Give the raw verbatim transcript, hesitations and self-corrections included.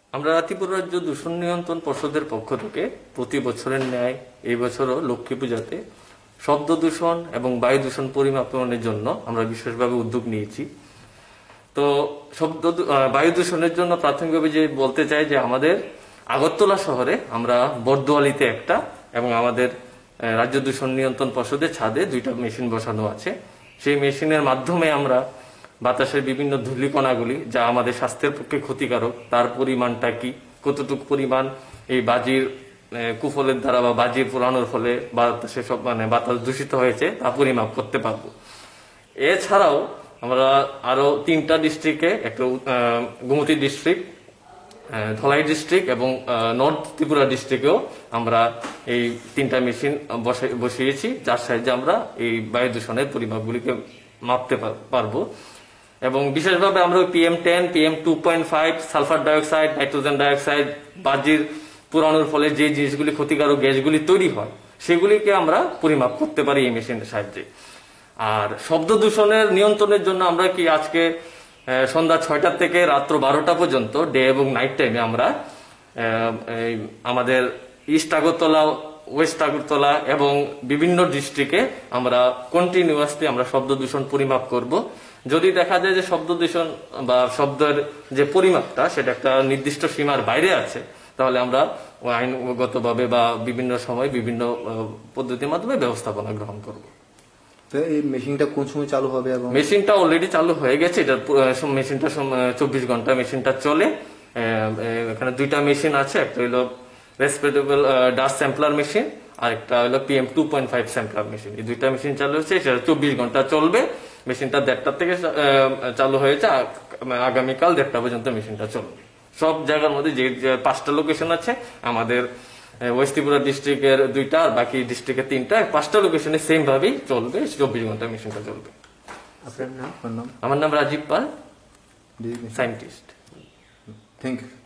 আমরা ত্রিপুরা রাজ্য দূষণ নিয়ন্ত্রণ পর্ষদের পক্ষ থেকে প্রতি বছরের ন্যায় এই বছরও লক্ষ্মী পূজাতে শব্দ দূষণ এবং বায়ু দূষণ পরিমাপনের জন্য আমরা বিশেষভাবে উদ্যোগ নিয়েছি। তো শব্দ বায়ু দূষণের জন্য প্রাথমিকভাবে যে বলতে চাই যে আমাদের আগরতলা শহরে আমরা বর্দোয়ালিতে একটা এবং আমাদের রাজ্য দূষণ নিয়ন্ত্রণ পর্ষদের ছাদে দুইটা মেশিন বসানো আছে। সেই মেশিনের মাধ্যমে আমরা বাতাসের বিভিন্ন ধূলিকণাগুলি যা আমাদের স্বাস্থ্যের পক্ষে ক্ষতিকারক তার পরিমাণটা কি, কতটুকু পরিমাণ এই বাজির কুফলের দ্বারা বা বাজির পোড়ানোর ফলে বাতাসে সব মানে বাতাস দূষিত হয়েছে তা পরিমাপ করতে পারবো। এছাড়াও আমরা আরো তিনটা ডিস্ট্রিক্টে, একটা গোমতী ডিস্ট্রিক্ট, ধলাই ডিস্ট্রিক্ট এবং নর্থ ত্রিপুরা ডিস্ট্রিক্টেও আমরা এই তিনটা মেশিন বসিয়েছি, যার সাহায্যে আমরা এই বায়ু দূষণের পরিমাপগুলিকে মাপতে পারবো। এবং বিশেষভাবে আমরা PM ten, PM two point five, sulphur dioxide, nitrogen dioxide, বাজির পুরানোর ফলে যে জিনিসগুলি ক্ষতিকারক গ্যাসগুলি তৈরি হয় সেগুলিকে আমরা পরিমাপ করতে পারি এই মেশিনের সাহায্যে। আর শব্দ দূষণের নিয়ন্ত্রণের জন্য আমরা কি আজকে সন্ধ্যা ছয়টা থেকে রাত্র বারোটা পর্যন্ত ডে এবং নাইট টাইমে আমরা আমাদের ইস্ট আগরতলা, ওয়েস্ট আগরতলা এবং বিভিন্ন ডিস্ট্রিক্টে আমরা কন্টিনিউয়াসলি আমরা শব্দ দূষণ পরিমাপ করব। যদি দেখা যায় যে শব্দ দূষণ বা শব্দের যে পরিমাপটা সেটা একটা নির্দিষ্ট সীমার বাইরে আছে, তাহলে আমরা আইনগতভাবে বা বিভিন্ন সময় বিভিন্ন পদ্ধতির মাধ্যমে ব্যবস্থাপনা গ্রহণ করব। এই মেশিনটা কোন সময় চালু হবে? এবং মেশিনটা অলরেডি চালু হয়ে গেছে। এটা মেশিনটা চব্বিশ ঘন্টা মেশিনটা চলে। এখানে দুইটা মেশিন আছে, একটা হলো রেসপিরেবল ডাস্ট স্যাম্পলার মেশিন আর একটা হলো PM two point five sampler machine. এই দুইটা মেশিন চালু হচ্ছে, সেটা চব্বিশ ঘন্টা চলবে। মেশিনটা দেড়টা থেকে চালু হয়েছে, আগামীকাল দেড়টা পর্যন্ত মেশিনটা চলবে। সব জায়গার মধ্যে যে পাঁচটা লোকেশন আছে, আমাদের ওয়েস্ট ত্রিপুরা ডিস্ট্রিক্টের দুইটা আর বাকি ডিস্ট্রিক্টের তিনটা, পাঁচটা লোকেশনে সেম ভাবেই চলবে, চব্বিশ ঘন্টা মেশিনটা চলবে। আপনার নাম? আমার নাম Rajib Pal, scientist. Thank you.